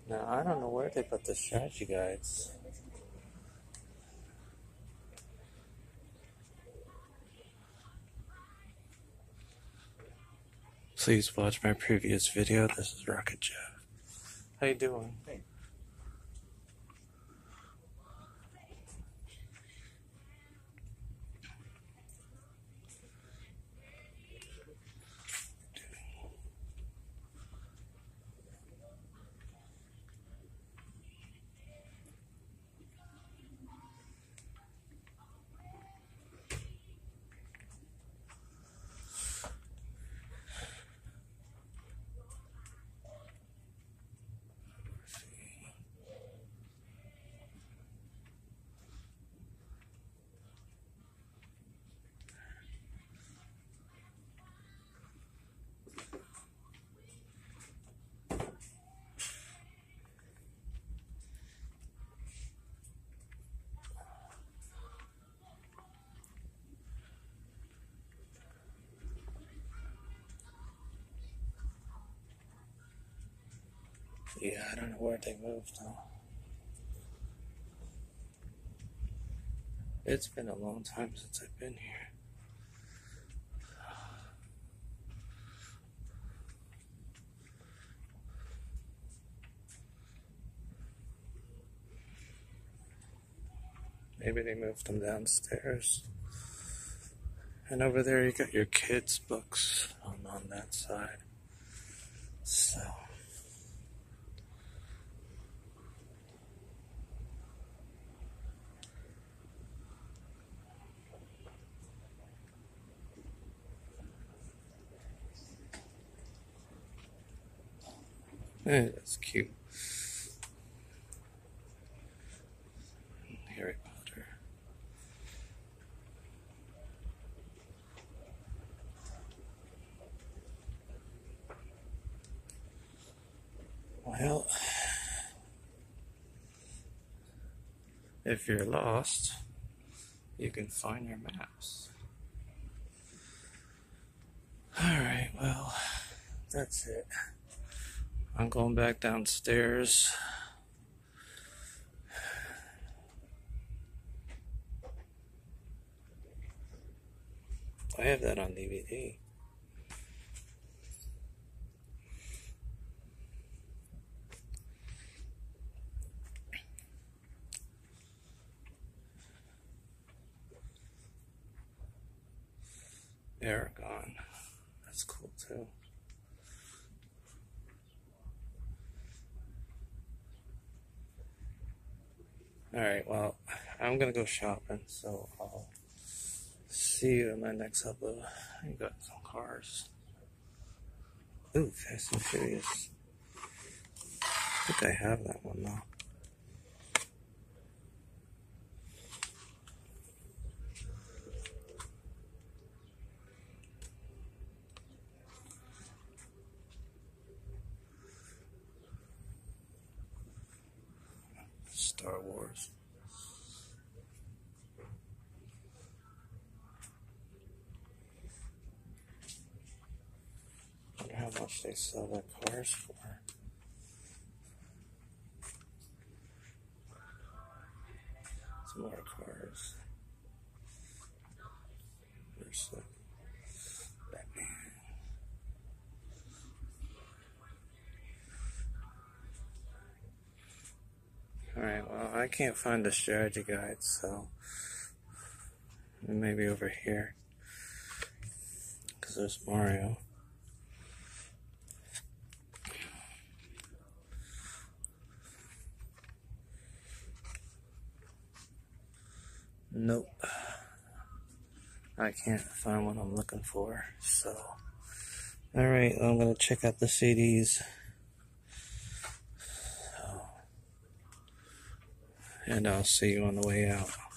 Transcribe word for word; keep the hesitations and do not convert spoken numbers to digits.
Now, I don't know where they put the strategy guides. Please watch my previous video. This is Rocket Jeff. How you doing? Hey. Yeah, I don't know where they moved though. It's been a long time since I've been here. Maybe they moved them downstairs. And over there you got your kids' books on, on that side. So... Hey, that's cute. Harry Potter. Well, if you're lost, you can find your maps. Alright, well, that's it. I'm going back downstairs. I have that on D V D. Aragon. That's cool too. Alright, well, I'm gonna go shopping, so I'll see you in my next upload. I got some cars. Ooh, Fast and Furious. I think I have that one though. Star Wars. I wonder how much they sell their cars for. Some more cars. There's the Batman. Alright, well, I can't find the strategy guide, so maybe over here, because there's Mario. Nope. I can't find what I'm looking for, so. Alright, I'm gonna check out the C Ds. And I'll see you on the way out.